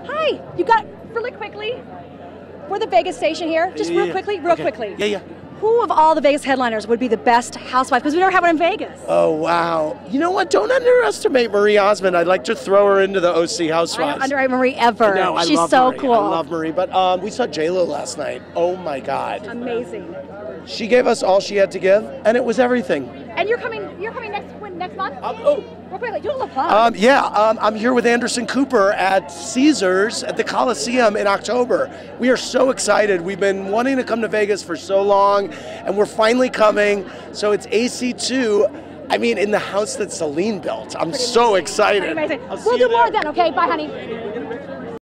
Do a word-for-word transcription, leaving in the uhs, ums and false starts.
Hi, you got really quickly. We're the Vegas station here. Just Yeah, real yeah. quickly, real Okay. quickly. Yeah, yeah. Who of all the Vegas headliners would be the best housewife? Because we never had one in Vegas. Oh, wow. You know what? Don't underestimate Marie Osmond. I'd like to throw her into the O C I Housewives. don't underrate Marie ever. No, I She's love so Marie. cool. I love Marie. But um, we saw J-Lo last night. Oh, my God. Amazing. She gave us all she had to give, and it was everything. And you're coming. You're coming next when, next month. Um, oh. Real quickly, do a little plug. Um, yeah, um, I'm here with Anderson Cooper at Caesars at the Coliseum in October. We are so excited. We've been wanting to come to Vegas for so long, and we're finally coming. So it's A C two. I mean, in the house that Celine built. I'm so excited. Amazing. I'll see We'll you do more there. then. Okay. Bye, honey.